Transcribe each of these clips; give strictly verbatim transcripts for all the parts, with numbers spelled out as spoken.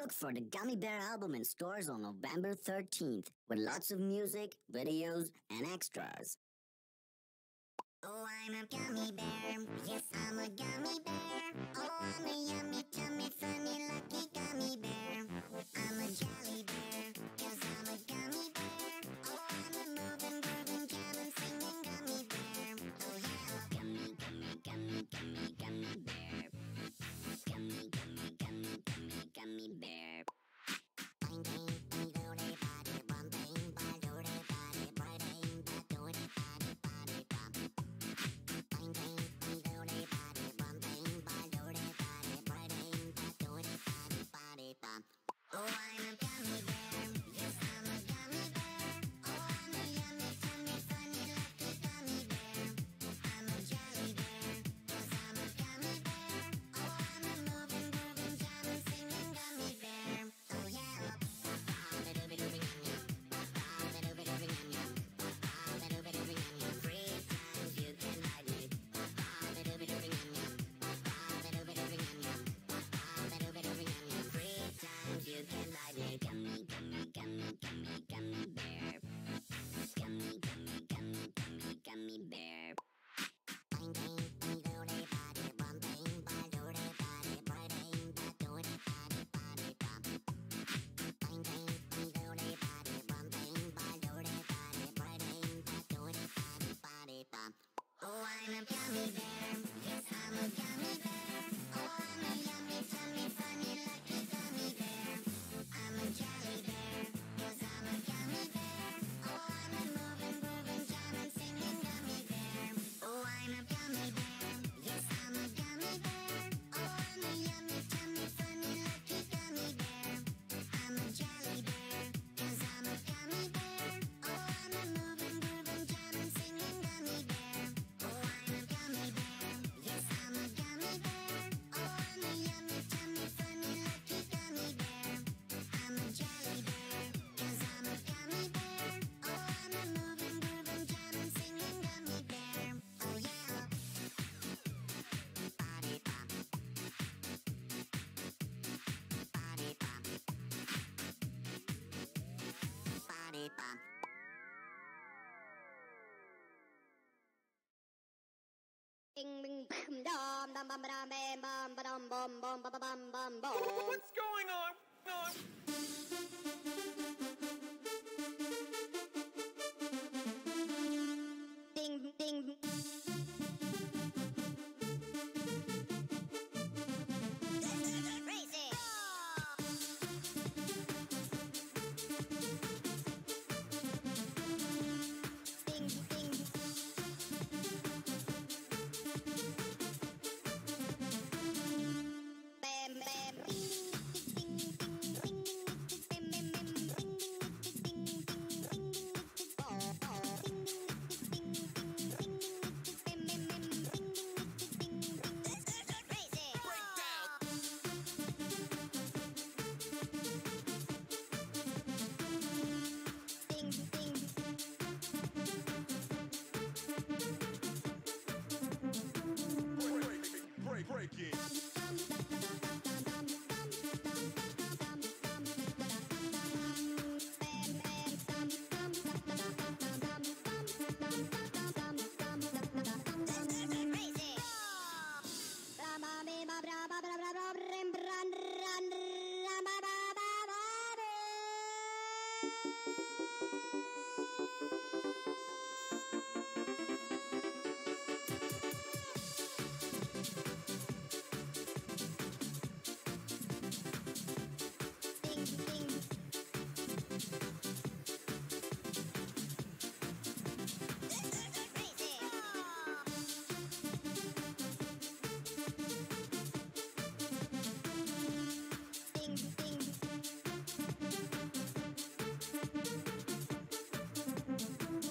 Look for the Gummy Bear album in stores on November thirteenth with lots of music, videos, and extras. Oh, I'm a gummy bear. Yes, I'm a gummy bear. Oh, I'm a yummy, tummy, funny, lucky gummy bear. I'm a jelly bear, cause I'm a gummy bear. Oh, I'm a moving, grooving, jamming, singing gummy bear. Oh, yeah. Gummy, gummy, gummy, gummy, gummy bear. Gummy, gummy, gummy, gummy, gummy bear. Bang, bang, bang, do they body, bum, bang, bang, do they body, bang, bang, bang, do they body, body, bum. Bang, bang, bang, do they body, bum, bang, bang, do they body, bang, bang, bang, do they body, body, bum. Oh, I'm a gummy bear. Yes, I'm a gummy bear. Oh, I'm a yummy, tummy, funny, lucky gummy bear. I'm a jelly bear, cause I'm a gummy bear. Oh, I'm a moving, grooving, jamming, singing gummy bear. Oh, yeah. Three times you can ride me. Three times you can ride me. Gummy, gummy, gummy, gummy, gummy bear. Gummy, gummy, gummy, gummy, gummy bear. Bang, bang, bang, do they body, bum, bang, bang, do they body, bang, bang, bang, do they body, body, bum. Bang, bang, bang, do they body, bum, bang, bang, do they body, bang, bang, bang, do they body, body, bum. Oh, I'm a gummy bear. Yes, I'm a gummy bear. Oh, I'm a yummy, tummy, funny, lucky gummy bear. I'm a jelly bear, cause I'm a gummy bear. Oh, I'm a moving, grooving, jamming, singing gummy bear. Oh, I'm a gummy bear. Yes, I'm a gummy bear. Oh, I'm a yummy, tummy, funny, lucky gummy bear. I'm a jelly bear, cause I'm a gummy bear. Oh, I'm a moving, grooving, jamming, singing gummy bear. Oh, I'm a gummy bear. Yes, I'm a gummy bear. Oh, I'm a yummy, tummy, funny, lucky gummy bear. I'm a jelly bear, cause I'm a gummy bear. Oh, I'm a moving, grooving, jamming, singing gummy bear. Oh, yeah. Body bump. Body bump. Body bump. Bing bing bam dum dum bum dum bam bum ba dum bum bum ba ba bum bum bum. What's going on? on? Ding ding. Crazy. Ding ding. Bam bam. Ding ding ding ding ding. Bam bam bam. Ding ding ding ding ding ding. Ball ball. Ding ding ding ding ding ding. Bam bam bam. Ding ding ding ding. Crazy. Breakdown. Ding ding. Break, break, break it. Break,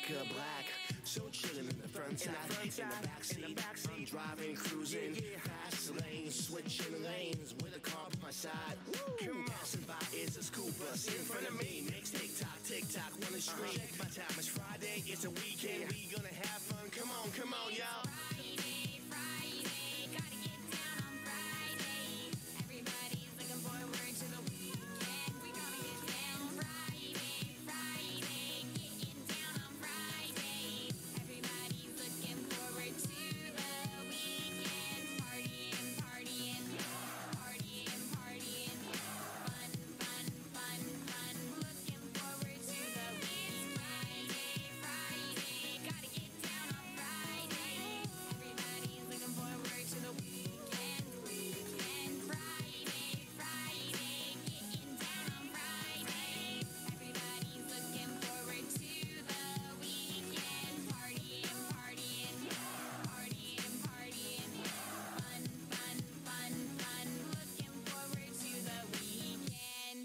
Mocha black. So chillin' in the front side, in the back seat, I'm driving, cruising, fast lanes, switching lanes with a car by my side. Passing by is a school bus in front of me. Makes tick tock, tick tock, wanna stream. Check my time, it's Friday, it's a weekend. We gonna have fun. Come on, come on, y'all. Friday, Friday, gotta get down on Friday. Everybody's looking forward to the weekend. We gonna get down Friday, Friday, getting down on Friday. Everybody's looking forward to the weekend. Partying, partying, partying, partying. Fun, fun, fun, fun. Looking forward to the weekend. Friday, Friday, gotta get down on Friday. Everybody's looking forward to the weekend, weekend. Friday, Friday, getting down on Friday. Everybody's looking forward to the weekend. Partying, partying, partying, partying. Fun, fun, fun, fun. Looking forward to the weekend.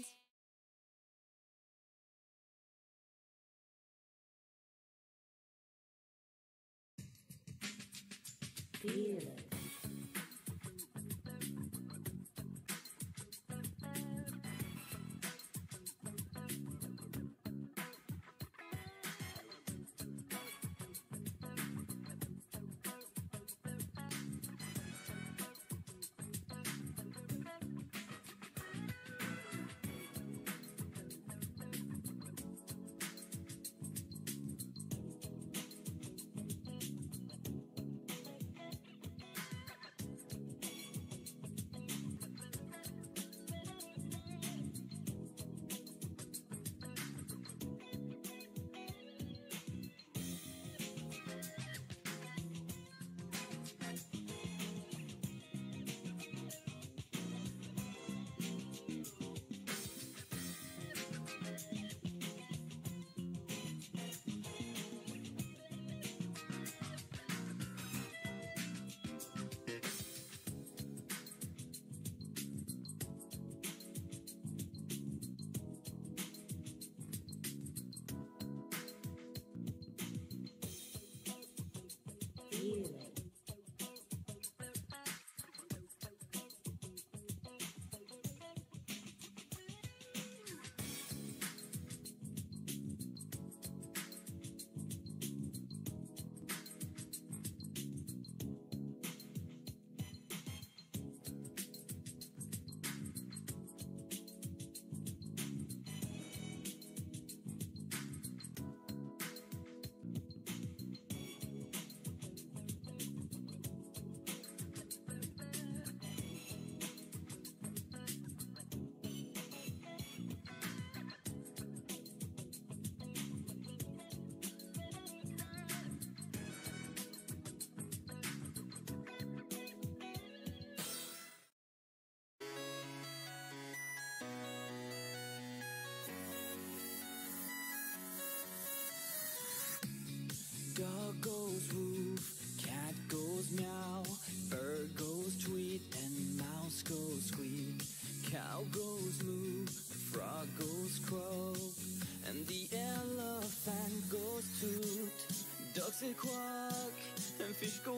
Dog goes woof, cat goes meow, bird goes tweet, and mouse goes squeak. Cow goes moo, frog goes croak, and the elephant goes toot. Ducks say quack, and fish go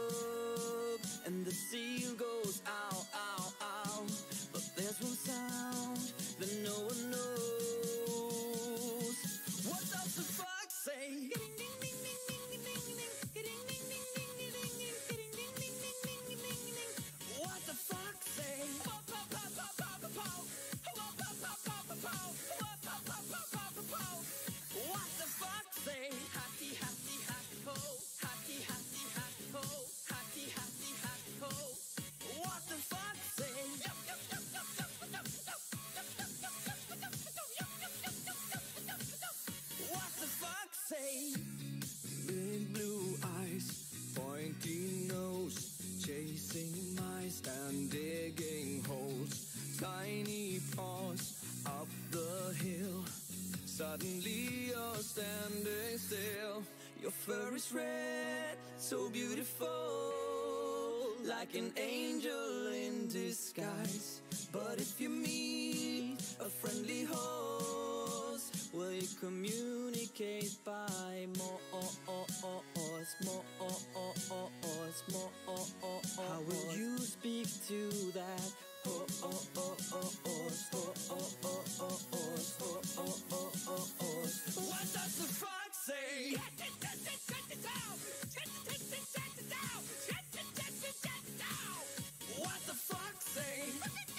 blub, and the seal goes ow, ow, ow. But there's one sound that no one knows. What does the fox say? What the fox say? What the fox say? Hatty, hatty, hat, ho. Hatty, hatty, hat, ho. Hatty, hatty, hat, ho. What the fox say? What the fox say? Big blue eyes, pointy nose, chasing mice and digging holes. Tiny paws up the hill. Suddenly you're standing still. Your fur is red, so beautiful, like an angel in disguise. But if you meet a friendly horse, will you communicate by more? that. Oh, oh, oh, oh, oh, oh, oh, oh, oh, oh, oh, oh, oh, oh, oh. What does the fox say? What the fox say?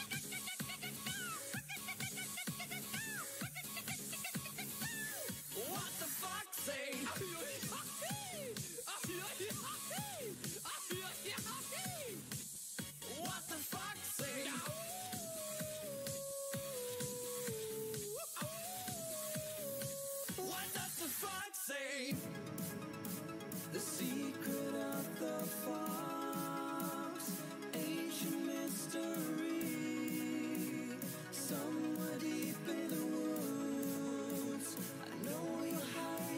What the fox say? What the fox say? What does the fox say? The secret of the fox, ancient mystery. Somewhere deep in the woods, I know you're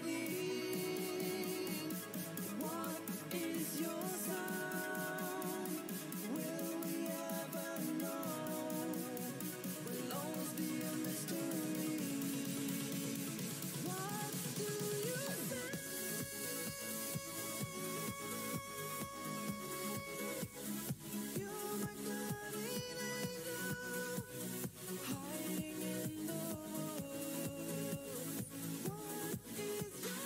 hiding. What is your sound? Will we ever know? Will always be a mystery. What do you say? You're my guardian angel, hiding in the woods. What is your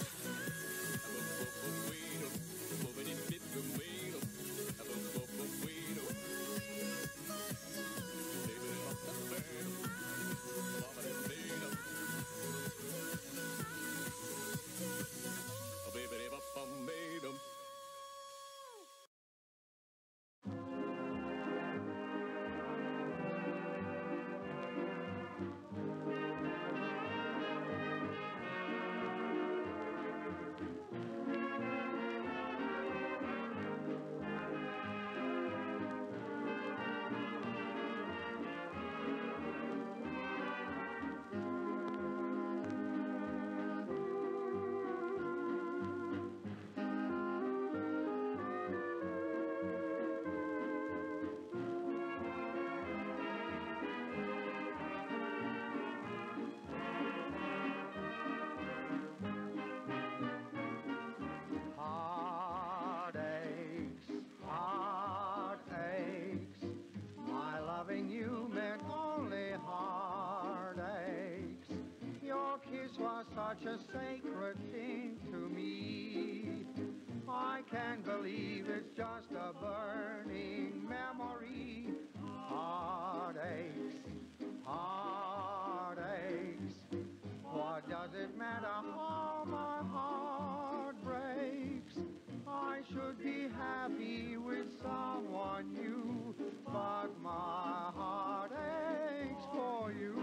Heartaches, heartaches. My loving you meant only heartaches. Your kiss was such a sacred thing to me. I can't believe it's just a burning memory. Heartaches, heartaches. What does it matter how my heart breaks? I should be happy with someone new, but my heart aches for you.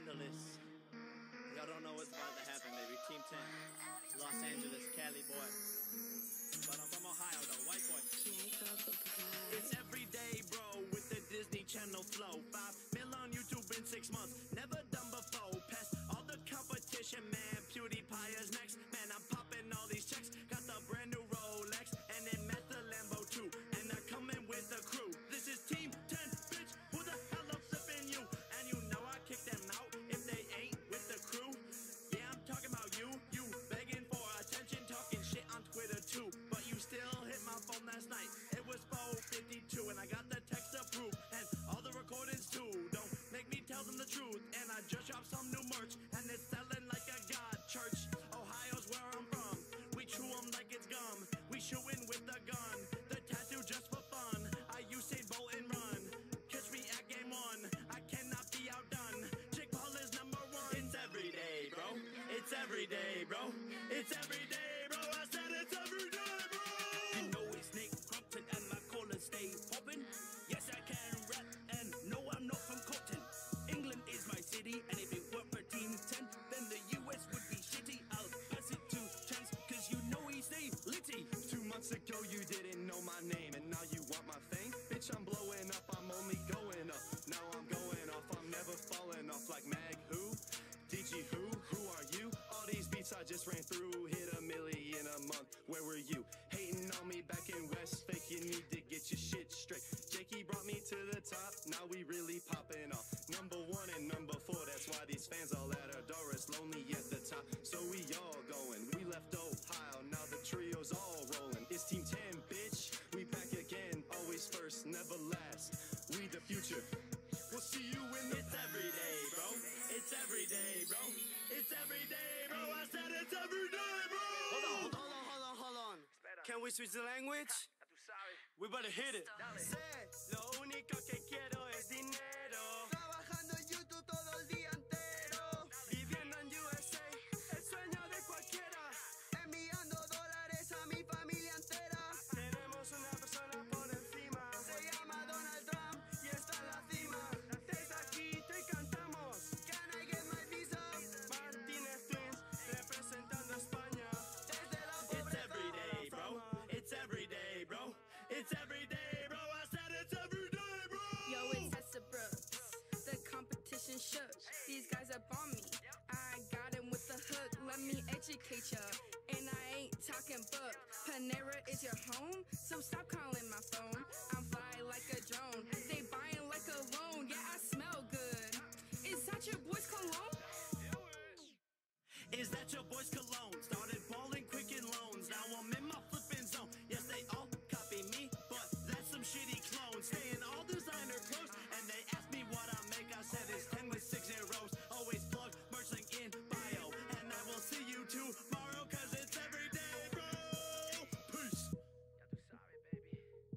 Angeles. Y'all don't know what's about to happen, baby. Team ten. Los Angeles, Cali boy. But I'm from Ohio, though. White boy. It's every day, bro, with the Disney Channel flow. Five mil on YouTube in six months. Never done before. Past all the competition, man. PewDiePie is next. Man, I'm popping all these checks. Got the brand new Rolex. And then met the Lambo, too. And they're coming with the crew. This is Team ten, bitch. Who the hell I'm flipping you? And you know I kick them out if they ain't with the crew. Yeah, I'm talking about you. You begging for attention, talking shit on Twitter, too. But you still hit my phone last night. It was four fifty-two, and I got the text approved. And all the recordings, too. Don't make me tell them the truth. And I just dropped some new merch, and it's selling like a god church. Ohio's where I'm from. We chew 'em like it's gum. We shootin' with the gun. The tattoo just for fun. I Usain Bolt and run. Catch me at game one. I cannot be outdone. Jake Paul is number one. It's every day, bro. It's every day, bro. It's every day, bro. I said it's every day, bro. You know it's Nick Crumpton and my collar stay poppin'. Yes, I can rap, and no, I'm not from Compton. England is my city, and if it weren't for Team ten, then the U S would be shitty. I'll pass it to Chance, cause you know he stay litty. Two months ago you didn't know my name, and now you want my fame? Bitch, I'm blowing up, I'm only going up. Now I'm going off, I'm never falling off like Mag who? D G who? Who are you? All these beats I just ran through, hit a milli in a month. Where were you? Hating on me back in West, fake, you need to get your shit straight. Jakey brought me to the top, now we really popping off. Number one and number four, that's why these fans all at our door. It's lonely at the top, so we all going. We left Ohio, now the trio's all rolling. It's Team ten, bitch, we back again. Always first, never last. We the future. We'll see you in the... It's every day, bro. It's every day, bro. It's every day, bro. I said it's every day, bro. Hold on, hold on, hold on, hold on. Can we switch the language? We better hit it. Sé, lo único que quiero es dinero. Trabajando en YouTube todo el día entero. Viviendo en U S A, el sueño de cualquiera. Enviando dólares a mi familia entera. Tenemos una persona por encima. Se llama Donald Trump y está en la cima. Desde aquí te cantamos. Can I get my visa? Martínez Twins representando a España. Desde la pobreza. It's every day, bro. It's every day, bro. It's every day, bro. I said it's every day, bro. Yo, it's Tessa Brooks. The competition shook. These guys up on me. I got him with the hook. Let me educate ya. And I ain't talking book. Panera is your home, so stop calling my phone. I'm fly like a drone. They buying like a loan. Yeah, I smell good. Is that your boy's cologne? Is that your boy's cologne? Started balling quick in loans. Now I'm in my flipping zone. Yes, they all copy me, but that's some shitty clones. Staying all designer clothes, and they ask me what I make. I said it's ten with six zeros. Always plug merch link in bio, and I will see you tomorrow, cause it's every day, bro. Peace. Ya tú sabes, baby.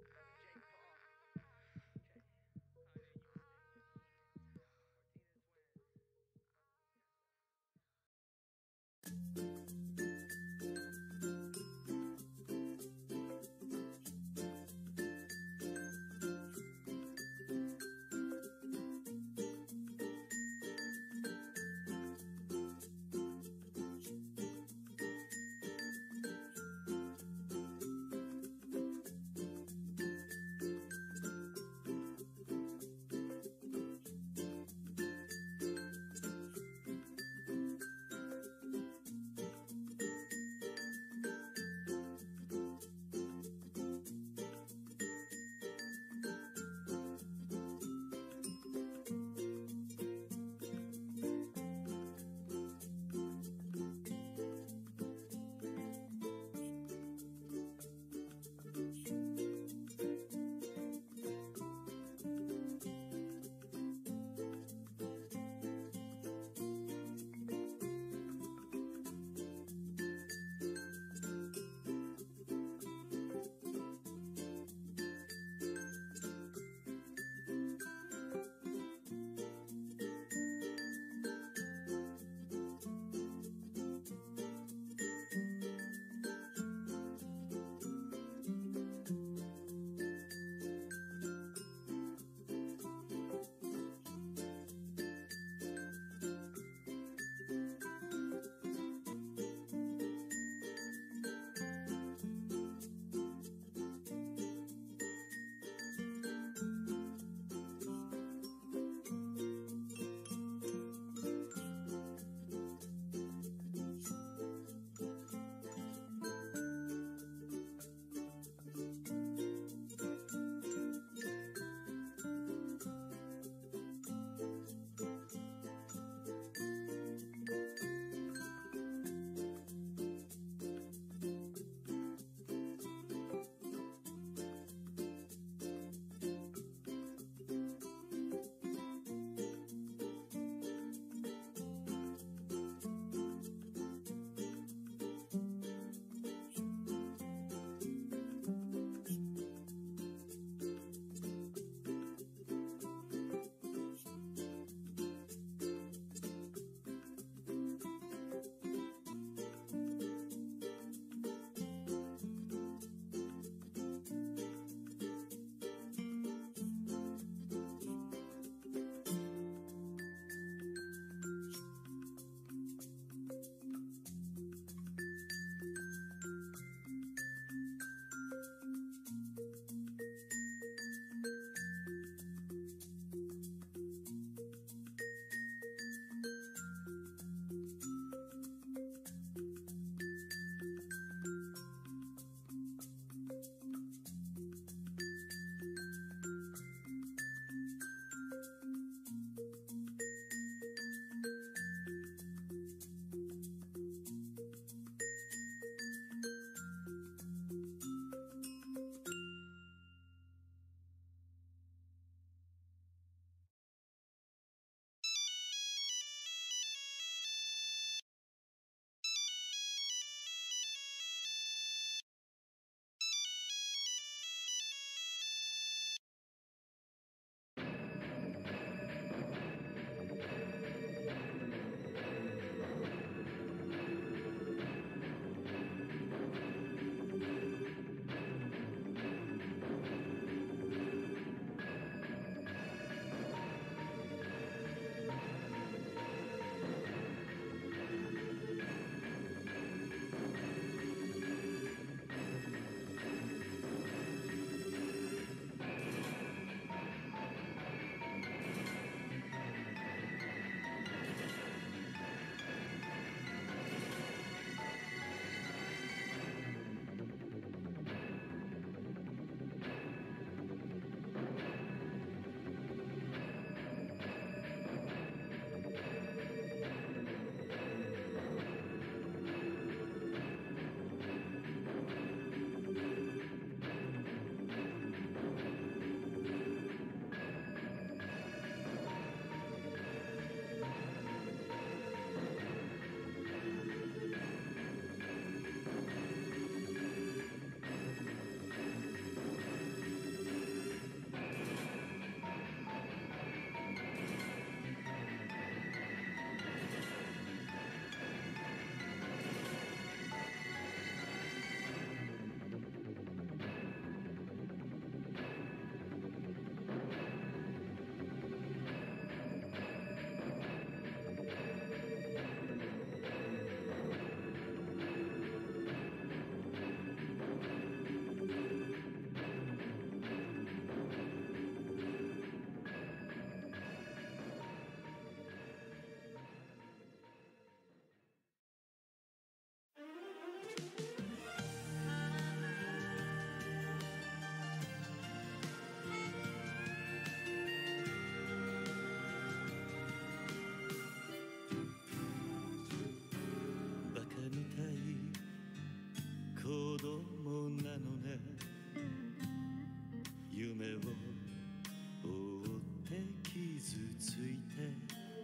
夢を追って傷ついて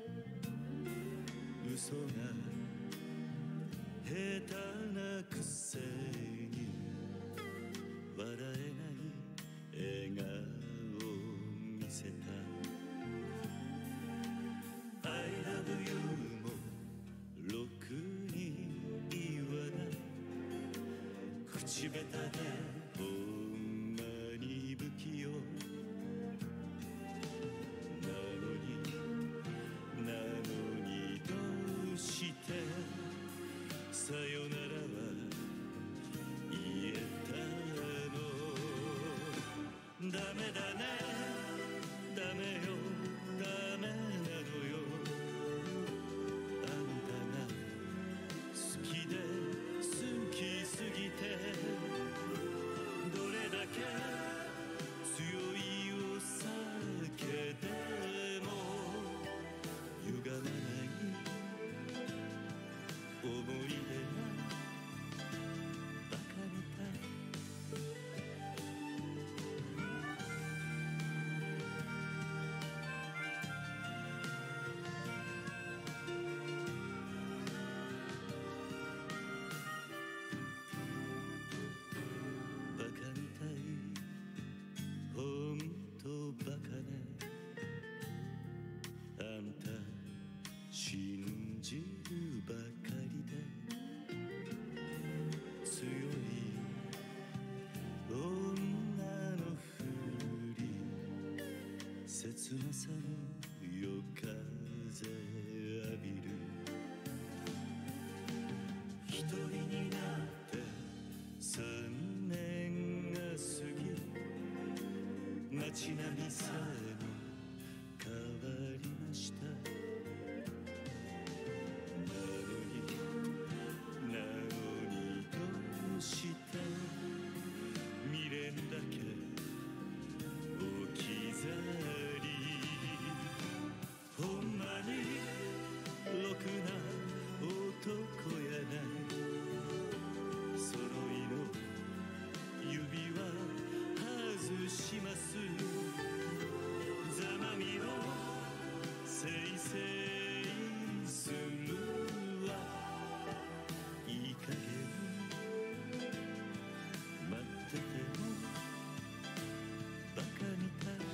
嘘が下手なくせに笑えない笑顔を見せた I love you もろくに言わない口下手でほんまに不器用なのになのにどうしてさよならは言えたのダメだねダメよダメなのよあんたが好きで好きすぎてどれだけ強いお酒でも歪まない思い出がバカみたいバカみたいほんとバカねあんた信じるばかりで強い女のふり切なさの夜風浴びる一人になって三年が過ぎ街並みさえも変わりましたなのになのにどうして未練だけ置き去りほんまにろくな男やない揃いの指輪外しますざまみろせいせいするわいい加減待っててもバカみたい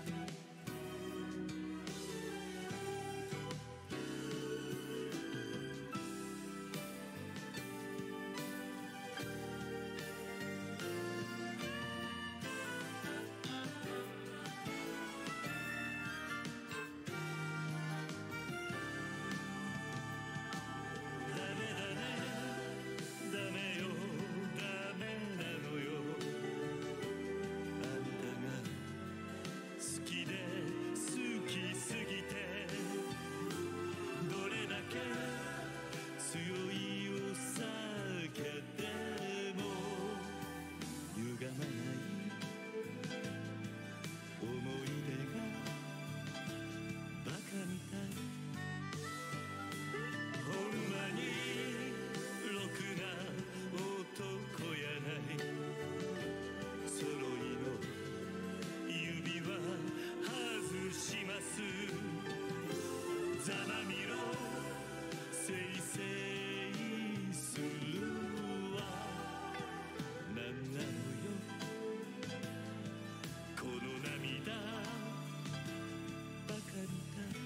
ダメだねダメよダメなのよあんたが好きで好きすぎてどれだけ強いお酒でも歪まない思い出がバカみたいほんまにろくな男やない揃いの指輪外しますざまみろせいせいするわなんなのよこの涙バカみたい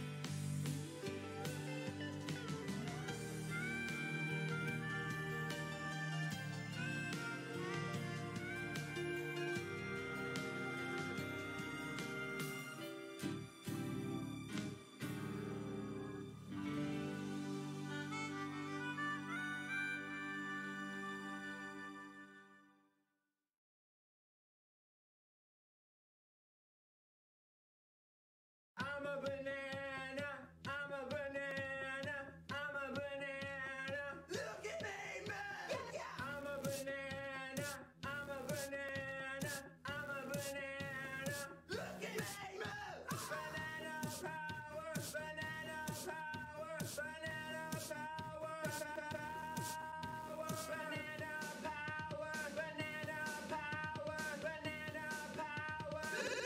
I'm a banana, I'm a banana, I'm a banana. Look at me, man. I'm a banana, I'm a banana, I'm a banana. Look at me, man. Banana power, banana power, banana power, power, banana power, banana power, banana power.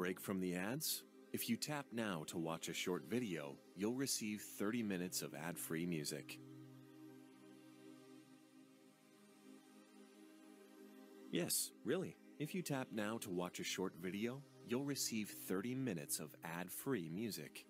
break from the ads? If you tap now to watch a short video, you'll receive thirty minutes of ad-free music. Yes, really. If you tap now to watch a short video, you'll receive thirty minutes of ad-free music.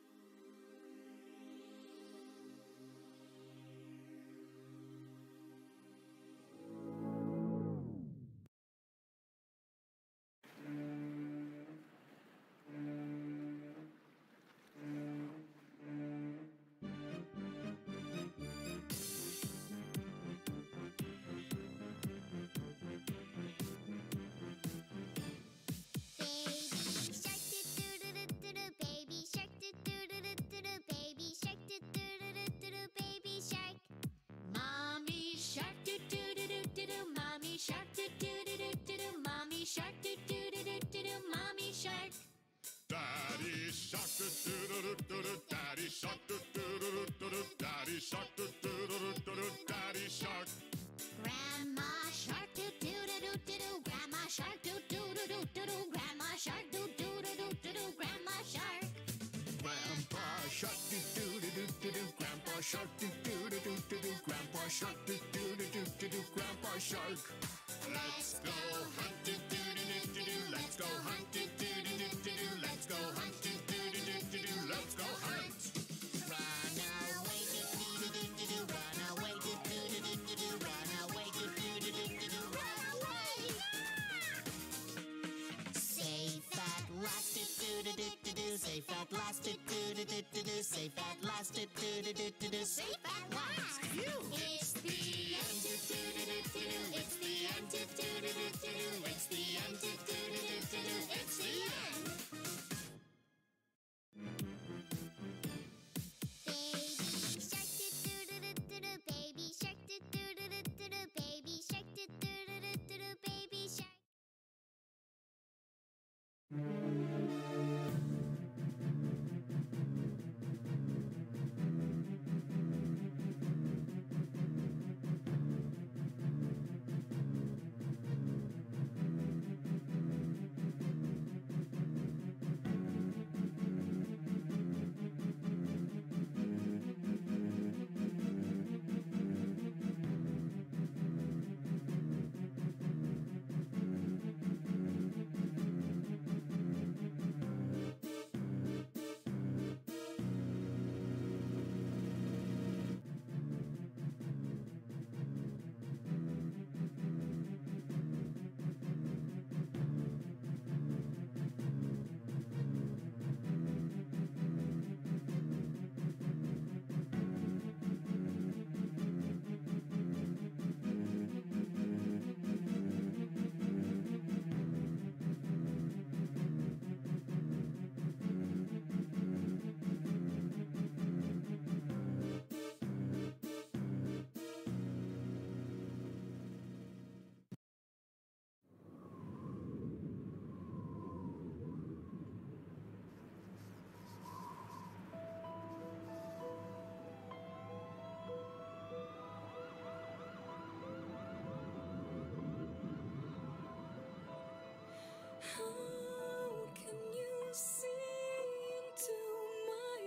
How can you see into my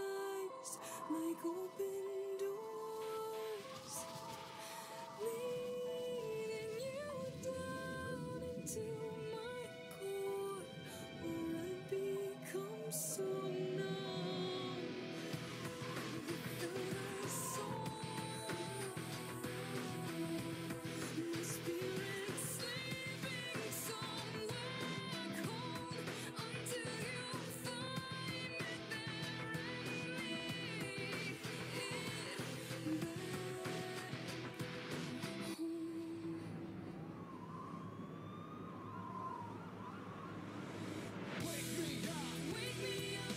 eyes like open doors, leading you down into my core, where I become so numb that I saw my spirit sleeping somewhere cold until you find me there and lead it back home. Wake me up, wake me up.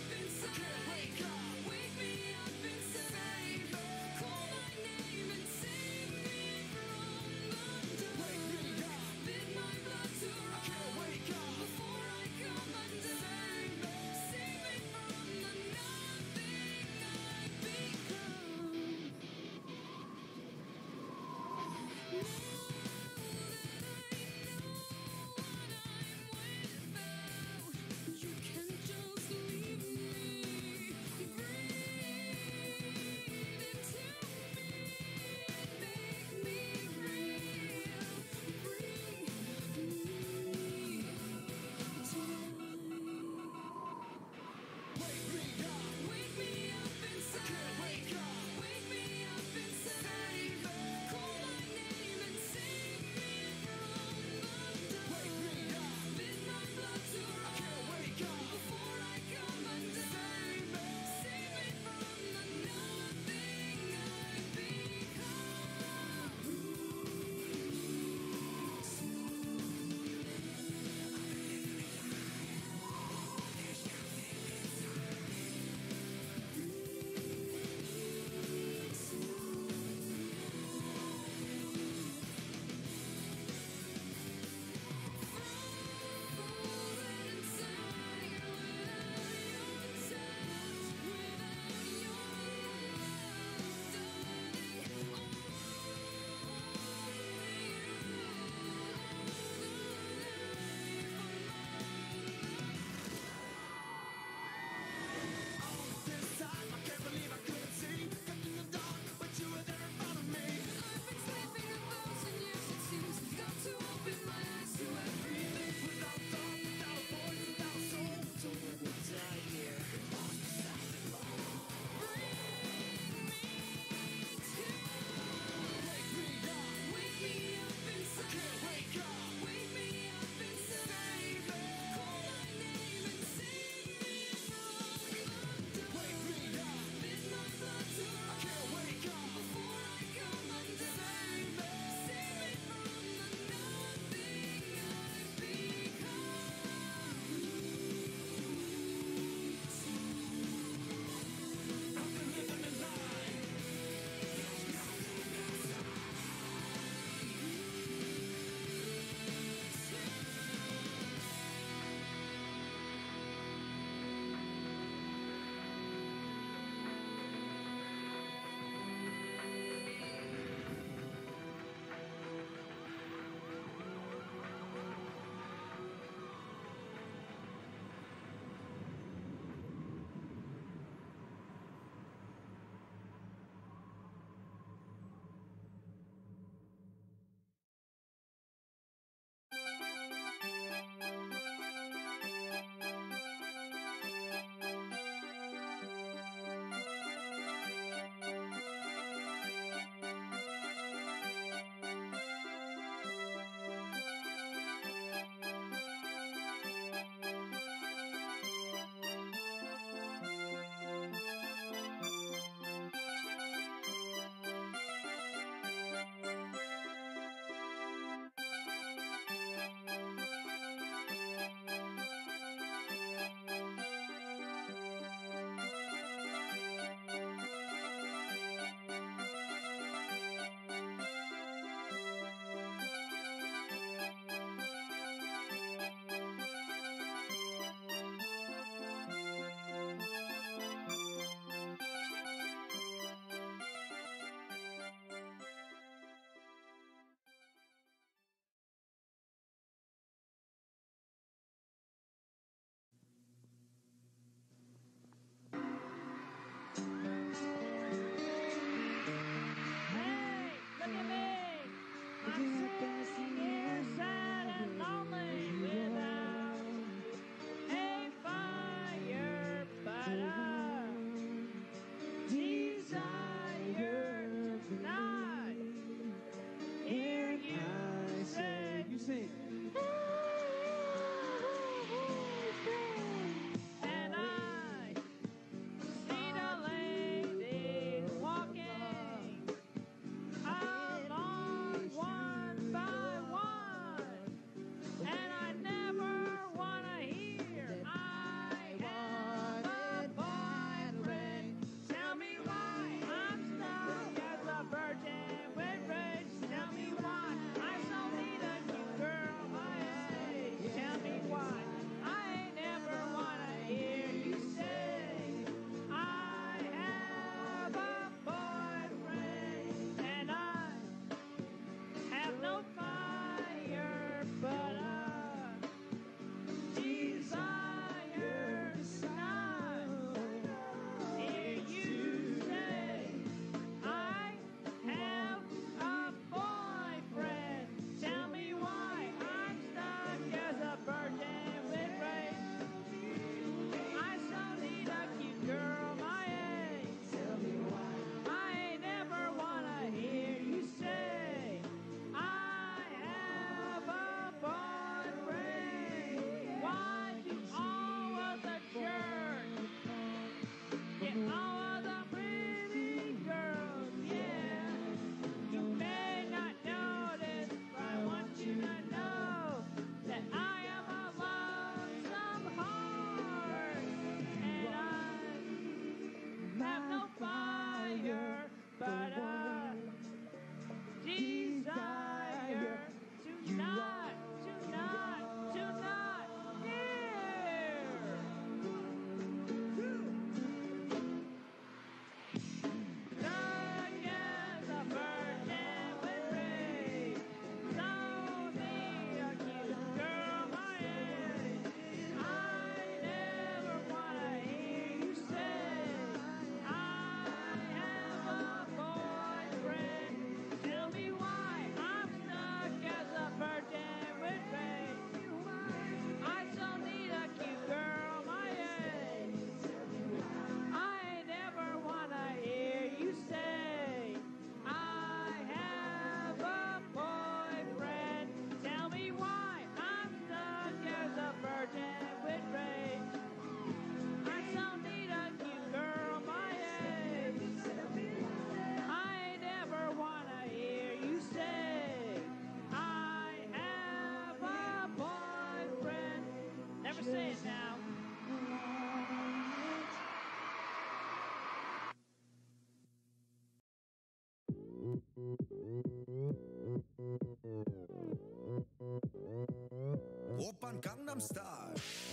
오빤 강남스타일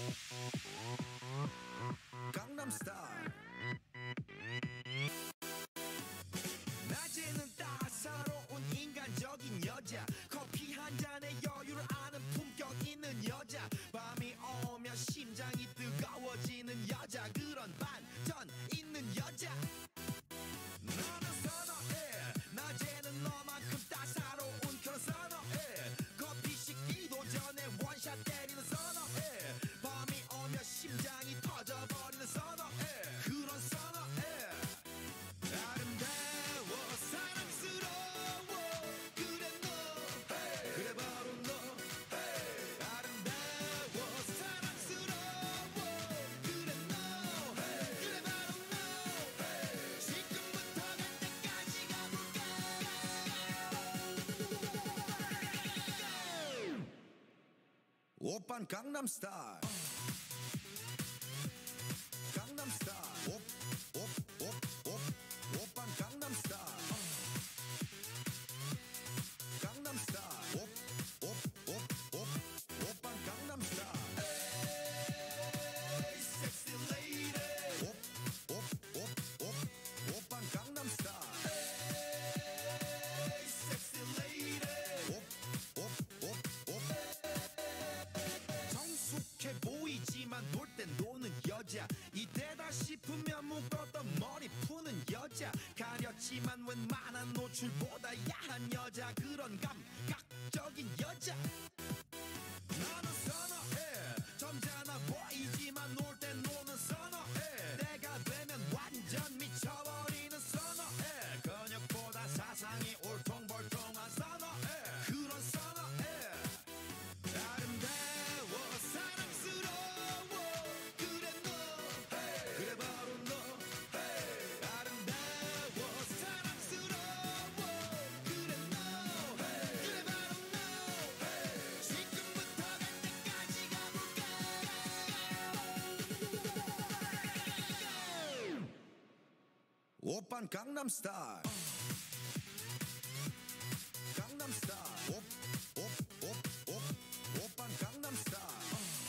강남스타일 낮에는 따사로운 인간적인 여자 커피 한 잔에 여유를 아는 품격 있는 여자 밤이 오면 심장이 뜨거워지는 여자 그런 반전 있는 여자 나는 선어해 낮에는 너만큼 따사로운 그런 선어해 커피 식기도 전에 원샷 때리는 선어해 밤이 오면 심장이 터져버리는 선어해 그런 선어해 아름다워 사랑스러워 그래 너 그래 바로 너 아름다워 사랑스러워 그래 너 그래 바로 너 지금부터 갈 때까지 가볼까 오빤 강남스타일 강남스타일 옵옵옵옵 오빤 강남스타일 강남스타일 옵옵옵옵 오빤 강남스타일 에이 섹시 레이디 옵옵옵옵 오빤 강남스타일 에이 섹시 레이디 옵옵옵옵 성숙해 보이지만 놀 땐 노는 여자 이때다 싶으면 묶었던 머리 푸는 여자 가렸지만 웬만한 노출보다 야한 여자 그런 감각적인 여자 나는 선어해 점잖아 보이지만 놀 땐 노는 선어해 내가 되면 완전 미쳐버리는 선어해 근육보다 사상이 울퉁불퉁한 선어해 그런 선어해 아름다워 사랑스러워 그래 너 그래 바로 너 아름다워 사랑스러워 그래 너 그래 바로 너 지금부터 갈 때까지 가볼까 오빤 강남스타일 강남스타일 옵옵옵옵 오빤 강남스타일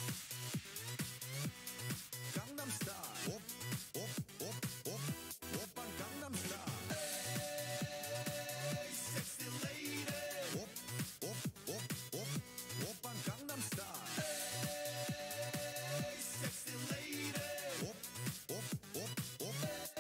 강남스타일 옵옵옵옵 오빤 강남스타일 에이 섹시 레이디 옵옵옵옵 오빤 강남스타일 에이 섹시 레이디 옵옵옵옵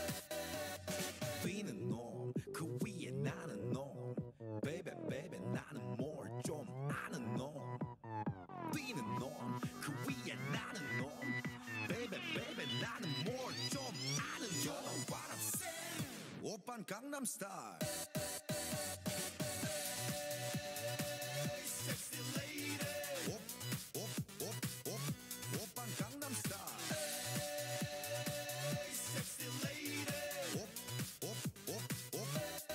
뛰는 놈 그 위에 나는 놈 베이베 베이베 나는 뭘 좀 아는 놈 뛰는 놈 그 위에 나는 놈 베이베 베이베 나는 뭘 좀 아는 놈 You know what I'm saying 오빤 강남스타일 에이 섹시 레이디 옵옵옵옵 오빤 강남스타일 에이 섹시 레이디 옵옵옵옵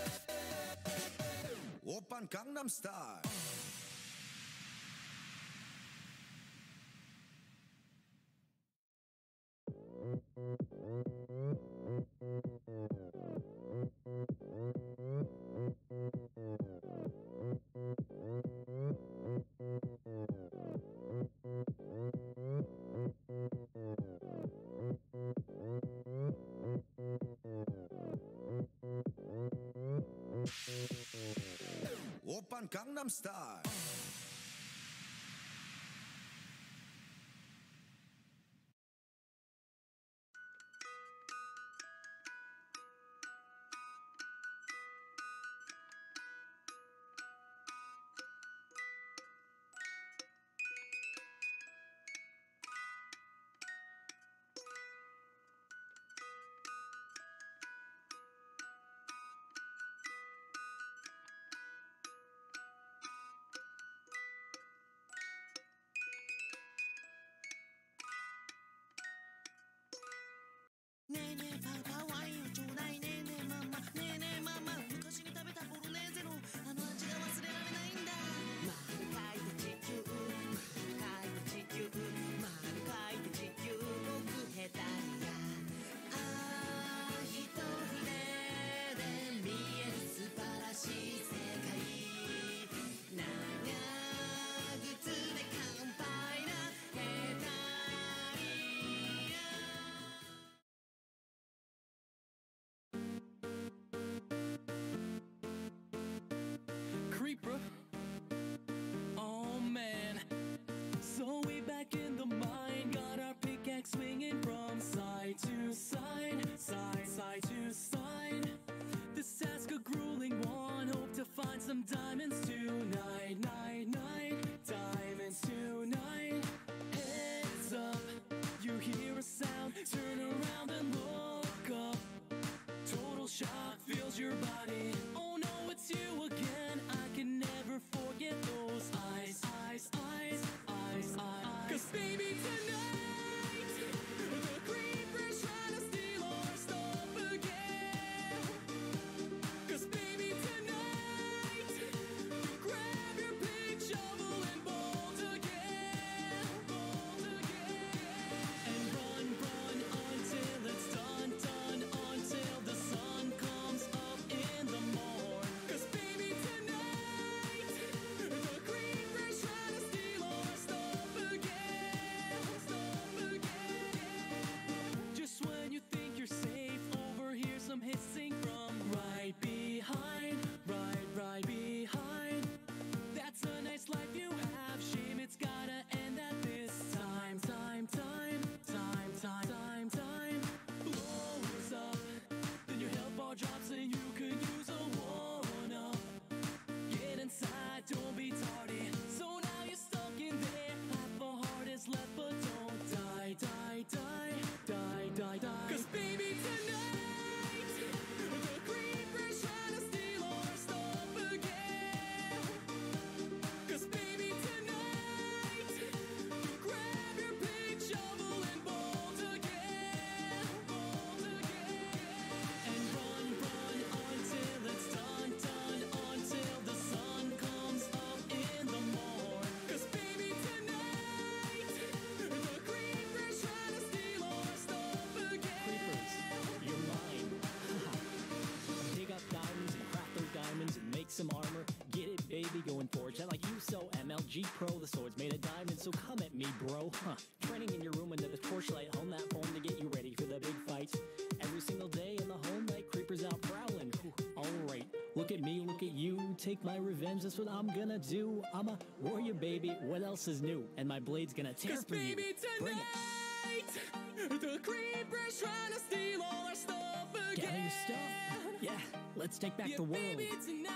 오빤 강남스타일 오빤 강남스타일 creeper. Oh man. So we back in the mine, got our pickaxe swinging from side to side, side, side to side. This task a grueling one, hope to find some diamonds tonight, night, night, diamonds tonight. Heads up, you hear a sound, turn around and look up. Total shock fills your body. Oh no, it's you again. I can never forget those eyes, eyes, eyes, eyes, eyes. Cause baby tonight, the creeper's trying to steal our stuff again. Cause baby tonight, you grab your big shovel and bolt again, bolt again. And run, run until it's done, done, until the sun comes up in the morn. Cause baby tonight, the creeper's trying to steal our stuff again, stuff again. Just when you think you're safe, overhear some hissing from right behind, right, right behind. That's a nice life you have, shame it's gotta end at this time, time, time, time, time, time, time. Blows up, then your health bar drops and you could use a one-up. Get inside, don't be tardy. So now you're stuck in there, half a heart is left, but don't die, die, die, die, die, die. Cause baby tonight, the creeper's trying to steal our stuff again. Cause baby tonight, you grab your big shovel and bolt again, bolt again. And run, run until it's done, done, until the sun comes up in the morn. Cause baby tonight, the creeper's trying to steal our stuff again. Creepers, you're mine. Dig up diamonds and craft those diamonds and make some armor. Get it, baby, going forge. I like you so M L G Pro. The sword's made of diamonds, so come at me, bro. Huh. Training in your room under the torchlight, hone that form to get you ready for the big fights. Every single day in the home night, creepers out prowling. Alright, look at me, look at you. Take my revenge, that's what I'm gonna do. I'm a warrior, baby. What else is new? And my blade's gonna tear Cause for you. baby Bring it. tonight, the creeper's trying to steal all our stuff again. Gather your stuff. Yeah, let's take back Yeah, the world. baby tonight,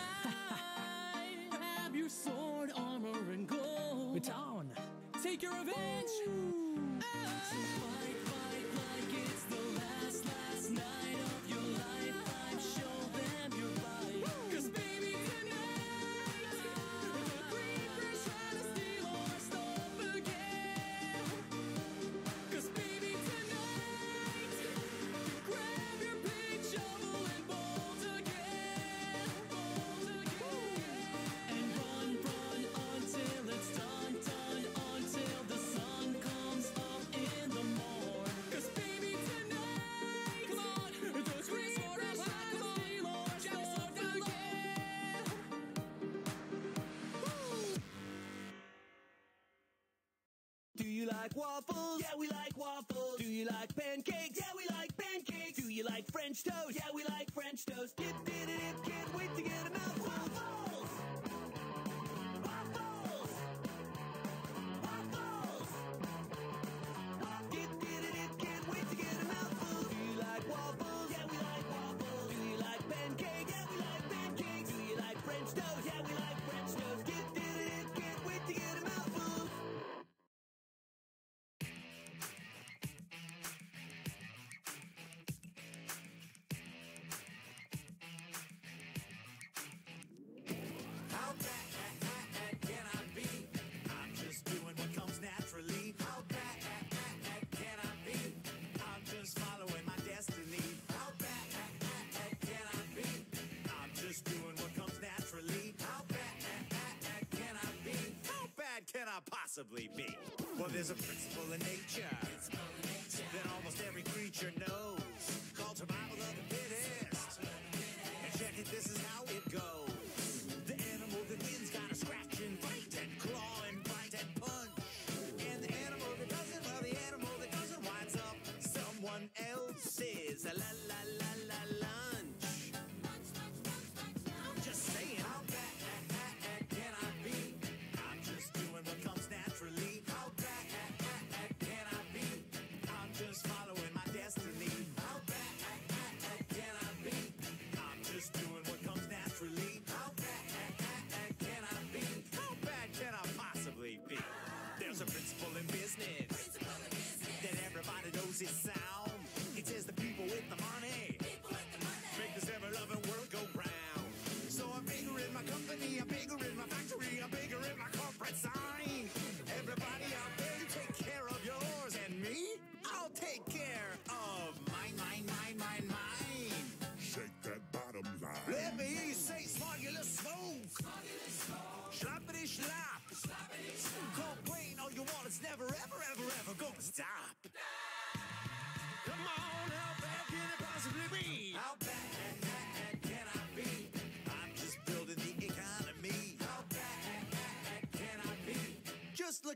grab your sword, armor, and gold. Baton. Take your revenge. So fight, fight like it's the last, last night of your lifetime. Show them your life. Cause baby tonight, the creeper's trying to steal our stuff again. Cause baby tonight, you grab your big shovel and bolt again, bolt again. And run, run until it's done, done, until the sun comes up in the morn. Cause baby tonight, come on, the creeper's trying to steal our stuff again. Do you like waffles? Yeah, we like waffles. Do you like pancakes? Yeah, we like pancakes. Do you like French toast? Yeah, we like French toast. Dip, dip, dip, can't wait to get a mouthful. Waffles! Waffles! Waffles! Dip, dip, dip, can't wait to get a mouthful. Do you like waffles? Yeah, we like waffles. Do you like pancakes? Yeah, we like pancakes. Do you like French toast? Yeah, we like French toast. Dip, dip, dip, can't wait to get a mouthful. How bad can I be? I'm just doing what comes naturally. How bad can I be? I'm just following my destiny. How bad can I be? I'm just doing what comes naturally. How bad can I be? How bad can I possibly be? Well, there's a principle in nature that almost every creature knows, called survival of the fittest. And check it, this is how it goes. The animal that wins gotta scratch and fight and claw and bite and punch. And the animal that doesn't, well, the animal that doesn't winds up someone else's la la la la lunch. I'm just saying, how bad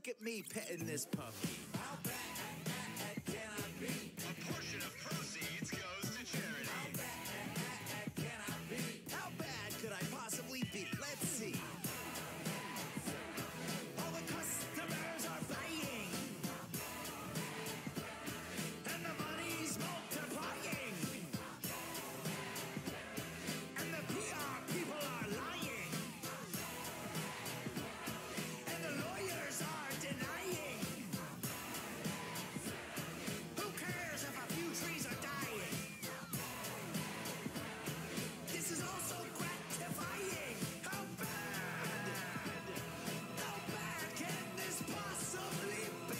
look at me petting this puppy. How bad can I be? A portion of proceeds goes to charity. How bad can I be? How bad could I possibly be? Let's see. All the customers are buying, and the money's multiplying, and the P R people are lying, and the lawyers are denying. Who cares if a few trees are dying? This is also gratifying. How bad? How bad can this possibly be?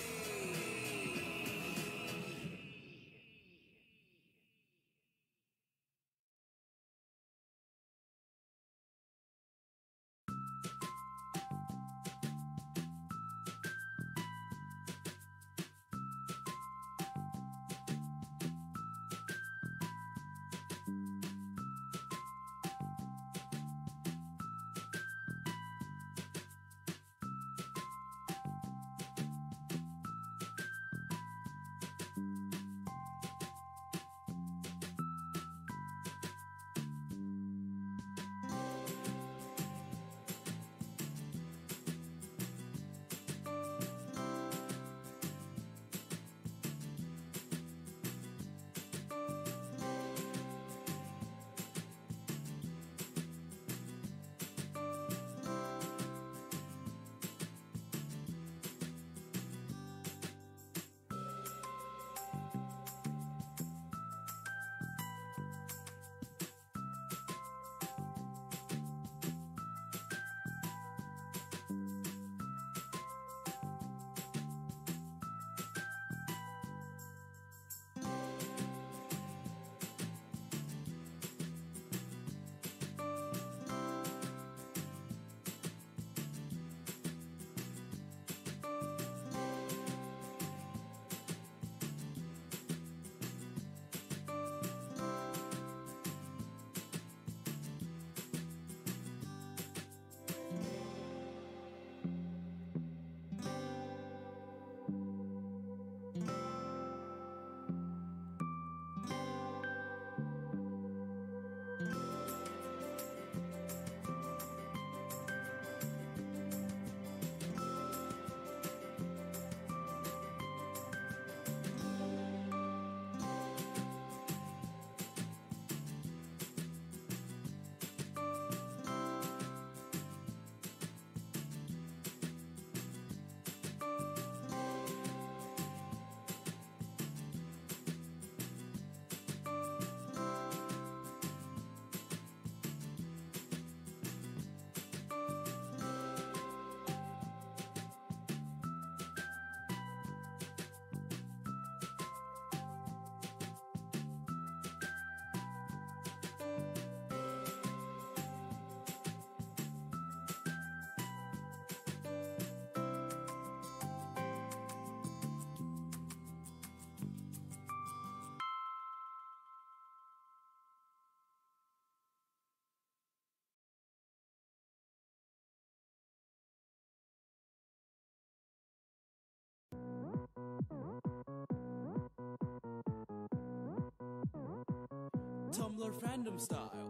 Tumblr fandom style.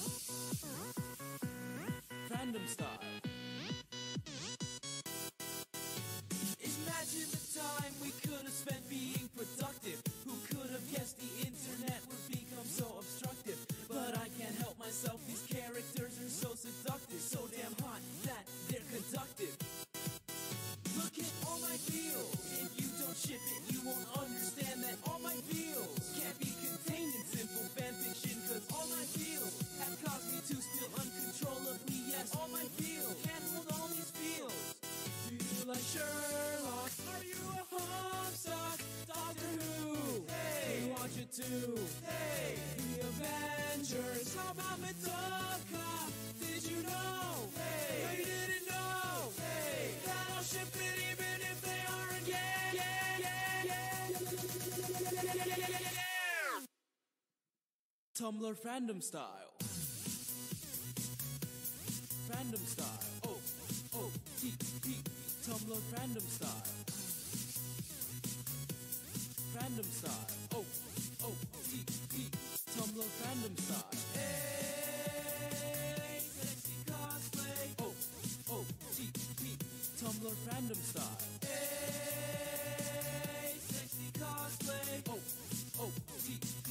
Fandom style. Imagine the time we could have spent being productive. Who could have guessed the internet would become so obstructive? But I can't help myself, these characters are so seductive, so damn hot that they're conductive. Look at all my feels. If you don't ship it, you won't understand that all my feels can't be contained in simple fanfiction. Cause all my feels have caused me to spill uncontrollably. Yes, all my feels can't hold all these feels. Do you like Sherlock? Are you a homestuck? Doctor Who? Hey, you watch it too. Hey, the Avengers. How about Metallica? Did you know? Hey, no, you didn't know. Hey, that I'll ship it even if they aren't. Yeah, yeah, yeah, yeah, yeah, yeah, yeah, yeah. Tumblr fandom style. Fandom style. O O T P Tumblr fandom style. Fandom style. Oh, oh, T, T. Tumblr fandom style. Hey, sexy cosplay. Oh, oh, T, T. Tumblr fandom style. Hey, sexy cosplay. Oh, oh, T, T.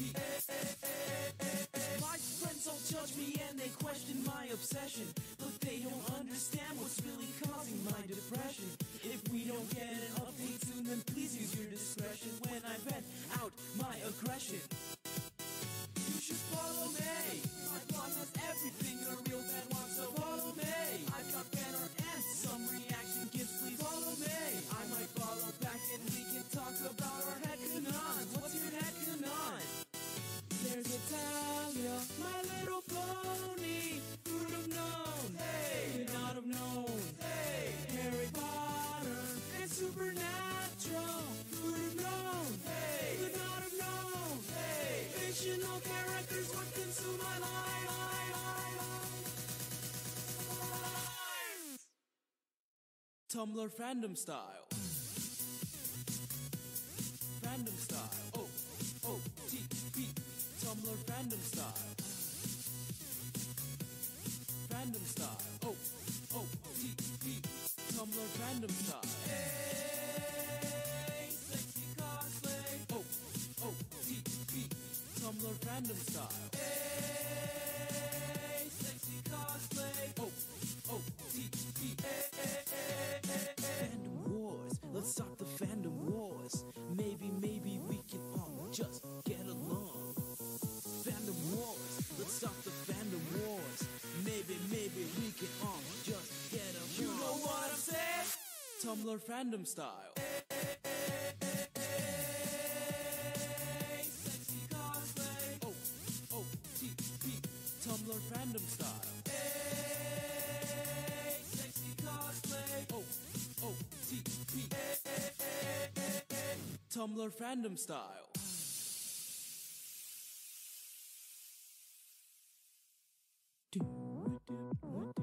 My friends all judge me and they question my obsession, but they don't understand what's really causing my depression. If we don't get an update soon, then please use your discretion when I vent out my aggression. You should follow me. My blog has everything a real fan wants, so follow me. I've got fan art and some reaction gifts, please follow me. I might follow back and we can talk about our head-canon. What's your head-canon? There's Italia, my little pony. Who'd have known? Hey, could not have known. Hey, Harry Potter and Supernatural. Who'd have known? Hey, could not have known. Hey, fictional characters would consume my life. Tumblr fandom style. Fandom style. Oh, oh, T, P. Tumblr fandom style. Fandom style. Oh, oh, T, P. Tumblr fandom style. Hey, sexy cosplay. Oh, oh, T, P. Tumblr fandom style. Hey, sexy cosplay. Oh, oh, T, P. Fandom wars. Let's stop the fandom wars. Maybe, maybe we can all just get along. Fandom wars. Let's stop the fandom wars. Maybe, maybe we can all just get along. You know what I'm saying? Tumblr fandom style. Hey, sexy cosplay. Oh, oh, T, P. Tumblr fandom style. Hey, sexy cosplay. Oh, oh, T, P. Tumblr fandom style. Do, do, do,